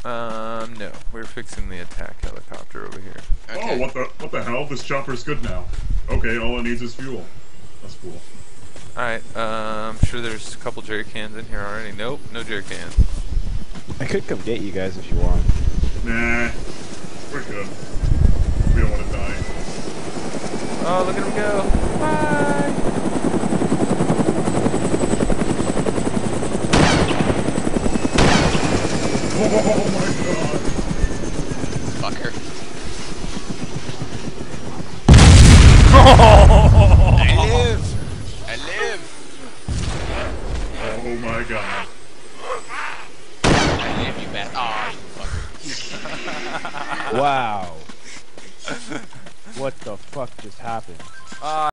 No. We're fixing the attack helicopter over here. Okay. Oh, what the hell? This chopper's good now. Okay, all it needs is fuel. That's cool. Alright, I'm sure there's a couple jerry cans in here already. Nope, no jerry cans. I could come get you guys if you want. Nah, we're good. We don't want to die. Oh, look at him go! Bye! Oh my god! Fucker. I live! I live! Oh my god. I live, you bad. Aw, you fucker. Wow. What the fuck just happened?